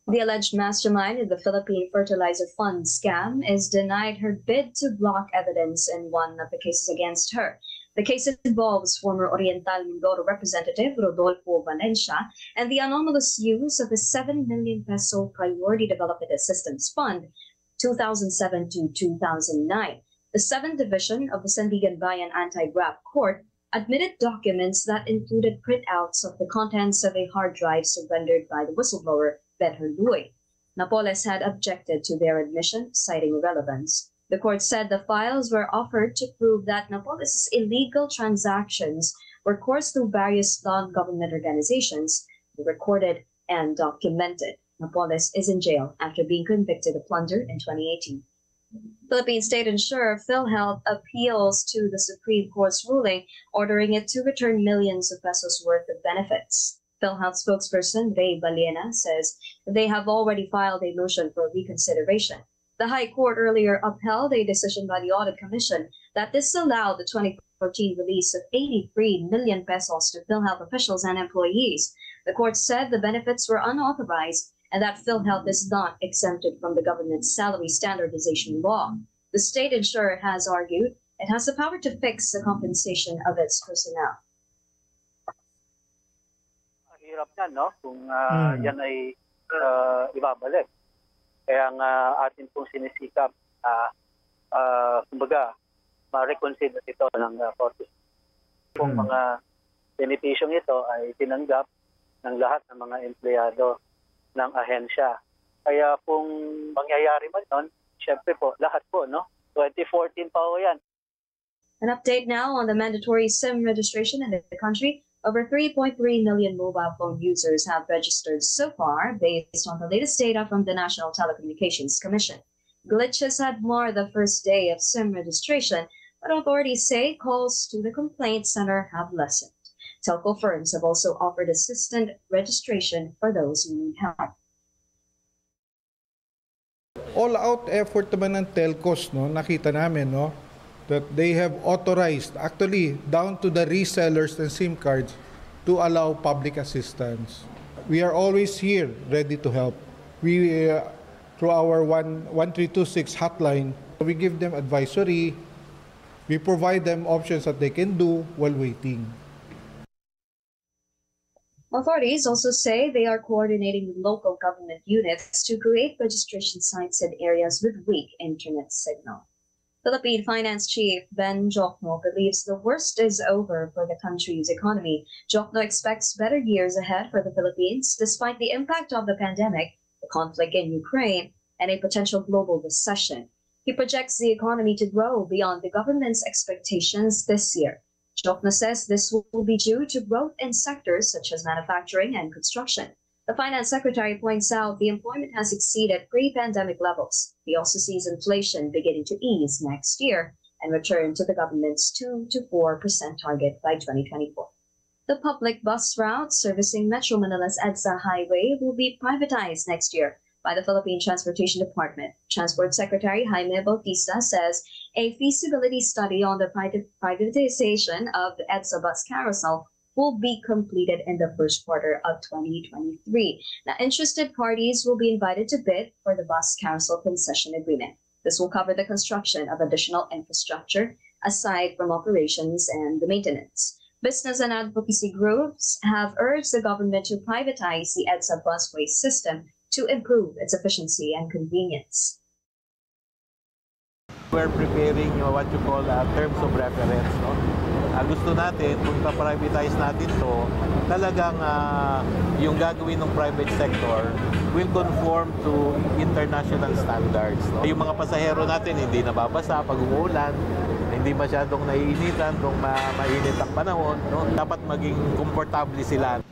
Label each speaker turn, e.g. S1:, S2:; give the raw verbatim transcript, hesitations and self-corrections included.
S1: The alleged mastermind of the Philippine Fertilizer Fund scam is denied her bid to block evidence in one of the cases against her. The case involves former Oriental Mindoro representative Rodolfo Valencia and the anomalous use of the seven million peso Priority Development Assistance Fund two thousand seven to two thousand nine. The seventh Division of the Sandigan Bayan Anti-Graft Court admitted documents that included printouts of the contents of a hard drive surrendered by the whistleblower, Bether Luy. Napoles had objected to their admission, citing irrelevance. The court said the files were offered to prove that Napoles' illegal transactions were coursed through various non-government organizations, recorded and documented. Napoles is in jail after being convicted of plunder in twenty eighteen. Philippine state insurer PhilHealth appeals to the Supreme Court's ruling ordering it to return millions of pesos worth of benefits. PhilHealth spokesperson Ray Balena says they have already filed a motion for reconsideration. The High Court earlier upheld a decision by the Audit Commission that disallowed the twenty fourteen release of eighty-three million pesos to PhilHealth officials and employees. The court said the benefits were unauthorized and that PhilHealth is not exempted from the government's salary standardization law. The state insurer has argued it has the power to fix the compensation of its personnel.
S2: Hirap yan, no? Kung uh, mm. yan ay uh, ibabalik. Kaya nga atin pong sinisikap, uh, uh, kumbaga, ma-reconsider ito ng uh, Korte. Kung mm. mga benepisyong ito ay tinanggap ng lahat ng mga empleyado ng ahensya. Kaya kung mangyayari man nun, syempre po, lahat po, no? twenty fourteen pa po yan.
S1: An update now on the mandatory SIM registration in the country. Over three point three million mobile phone users have registered so far, based on the latest data from the National Telecommunications Commission. Glitches had marred the first day of SIM registration, but authorities say calls to the complaint center have lessened. Telco firms have also offered assistant registration for those who need help.
S3: All-out effort naman ng telcos, no, nakita namin, no, that they have authorized, actually, down to the resellers and SIM cards, to allow public assistance. We are always here, ready to help. We, uh, through our one three two six hotline, we give them advisory, we provide them options that they can do while waiting.
S1: Authorities also say they are coordinating with local government units to create registration sites in areas with weak internet signal. Philippine Finance Chief Ben Jokno believes the worst is over for the country's economy. Jokno expects better years ahead for the Philippines, despite the impact of the pandemic, the conflict in Ukraine, and a potential global recession. He projects the economy to grow beyond the government's expectations this year. Jokno says this will be due to growth in sectors such as manufacturing and construction. The finance secretary points out the employment has exceeded pre-pandemic levels. He also sees inflation beginning to ease next year and return to the government's two to four percent target by twenty twenty-four. The public bus route servicing Metro Manila's EDSA Highway will be privatized next year by the Philippine Transportation Department. Transport Secretary Jaime Bautista says a feasibility study on the privatization of the EDSA bus carousel will be completed in the first quarter of twenty twenty-three. Now, interested parties will be invited to bid for the bus carousel concession agreement. This will cover the construction of additional infrastructure, aside from operations and the maintenance. Business and advocacy groups have urged the government to privatize the EDSA busway system to improve its efficiency and convenience.
S4: We're preparing uh, what you call uh, terms of reference. No? Uh, gusto natin, kung pa-privatize natin to, talagang uh, yung gagawin ng private sector will conform to international standards. No? Yung mga pasahero natin hindi nababasa pag umuulan, hindi masyadong naiinitan kung ma mainit ang panahon. No? Dapat maging komportable sila.